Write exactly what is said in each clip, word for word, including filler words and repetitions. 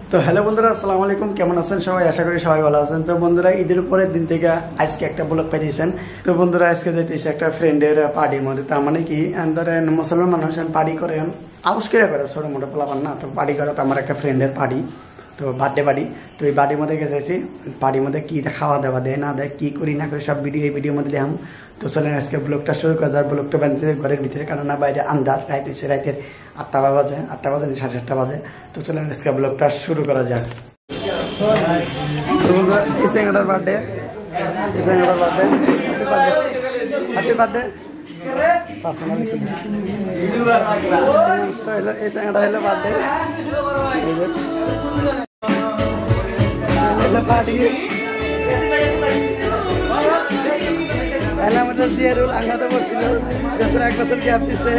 তো হ্যালো বন্ধুরা, আসসালামু আলাইকুম। কেমন আছেন সবাই? আশা করি সবাই ভালো আছেন। তো বন্ধুরা, ঈদের পরের দিন থেকে আজকে একটা ব্লগ পাইছেন। তো বন্ধুরা, আজকে যাইতেছে একটা ফ্রেন্ডের পার্টির মধ্যে। তার মানে কি, ধরেন মুসলমান মানুষ পার্টি করেন, আউস করে করে ছোটো মোটো পোলাপান না, তো পার্টি করে। তো আমার একটা ফ্রেন্ডের পার্টি, তো বার্থডে পার্টি। তো এই পার্টির মধ্যে গেছি, পার্টির মধ্যে কী খাওয়া দাওয়া দেয় না দেয়, কী করি না করি, সব ভিডিও এই ভিডিওর মধ্যে দেখাম। তো চলেন আজকে ব্লগটা শুরু করা যায়। ব্লগটা বানতে ঘরের ভিতরে, কারণ না বাইরে আন্দার, রাত হচ্ছে রাতের আটটা বাজে, আটটা বাজে সাড়ে আটটা বাজে। তো চলেন আজকে ব্লগটা শুরু করা যাক। এই স্যাংটার বার্থডে, এই স্যাংটার বার্থডে, হ্যাপি বার্থডে। এই স্যাংটা হলো বার্থডে, পার্টি আমাদের জিয়ারুল আঙ্গাতে পড়ছিল, বছর এক বছর গ্যাপ দিচ্ছে,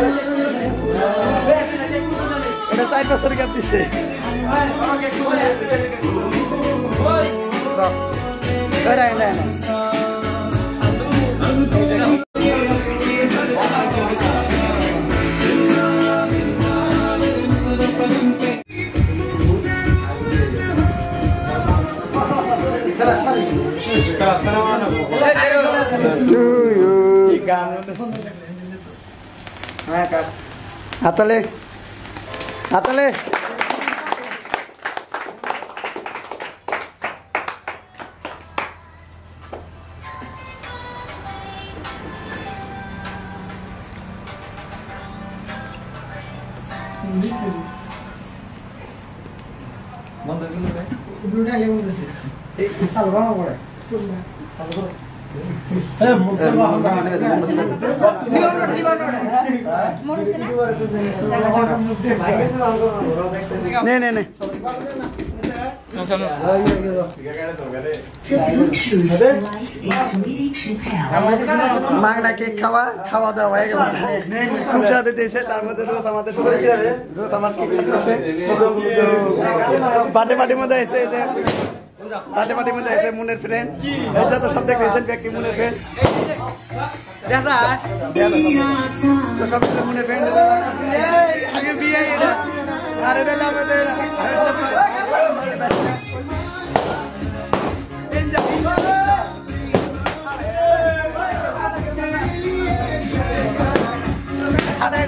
এটা চার বছর গ্যাপ দিচ্ছে। হাতালে হাতালে नहीं नहीं नहीं मांगना केक खावा खावा दावा खूब सारे देश है तार मध्य रोज हमारे रोज हमारे बाटे बाटे मध्य ऐसे ऐसे बाटे बाटे मध्य ऐसे मुनेर फ्रेंड ऐसा तो सब देखते हैं व्यक्ति मुनेर फ्रेंड जैसा तो सब मुनेर फ्रेंड आगे भी है ये अरे डला में तेरा अरे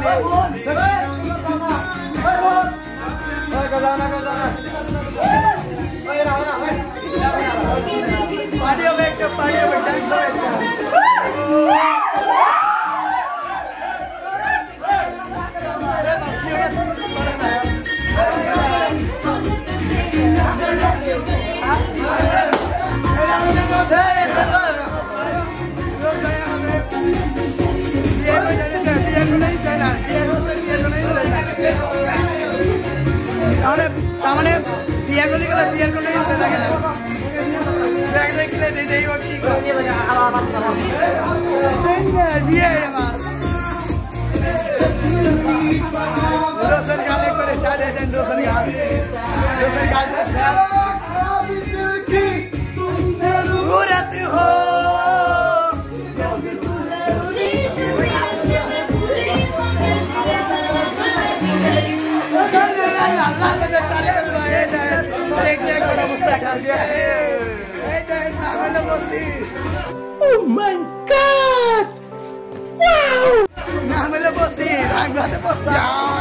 गजाना गजाना ओए ना ना पार्टी में एक पार्टी में डांस सामने बिया को निकला बिया को नहीं दे लगा बैग देख ले दे दे वो की को नहीं बिया है मां रोशन गाने करे साले दिन रोशन गाने रोशन गाने पूरत हो Oh my God! Wow! Namanya bosi, rangga bosi.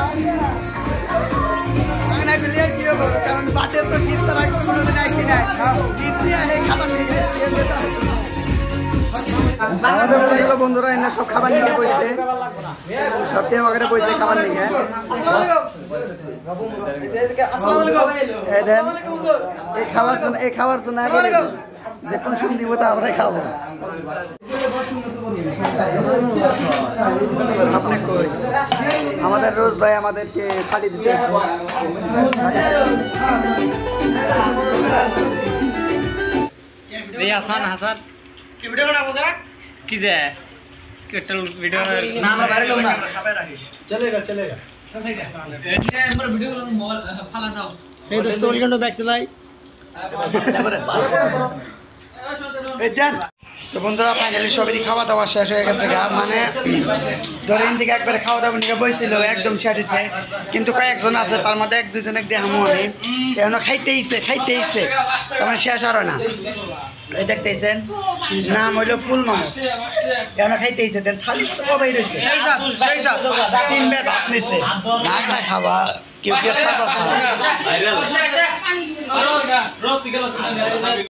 Karena beliau dia bukan pada tu kita lagi belum naik sini. Kita है খাবার নিয়ে আমাদের বলেগুলো বন্ধুরা এনে সব খাবার নিয়ে বসে সব টিম वगैरह বসে খাবার নিয়ে এই খাবার তো এই খাবার তো না যে কোন সুম দিব তা আমরা খাবো। আপনি কই আমাদের রোজ ভাই আমাদেরকে পার্টি দিতে রে হাসান হাসান কি ভিডিও বানাবো গা কি যে কেটল ভিডিও না আমরা বাইরে লোক না খাবার রাখিস চলেगा चलेगा चलेगा এই আমরা ভিডিও গুলো মোবাইল ফালা দাও এই দোস্ত welcome to back to live এই দেন তো বন্ধুরা ফাইনালি সবারই খাওয়া দাওয়া শেষ হয়ে গেছে গা, মানে ধরেন দিকে একবারে খাওয়া দাওয়া নিয়ে বইছিল একদম শেষ হয়েছে, কিন্তু কয়েকজন আছে তার মধ্যে এক দুজন এক দেহামো আমি এখনো খাইতেইছে খাইতেইছে তার মানে শেষ আর না। এই দেখতেছেন নাম হইলো ফুল মামু, এখনো খাইতেইছে দেন থালি তো কবাই রয়েছে তিন বের ভাত নিছে না না খাওয়া কেউ কেউ সার্ভার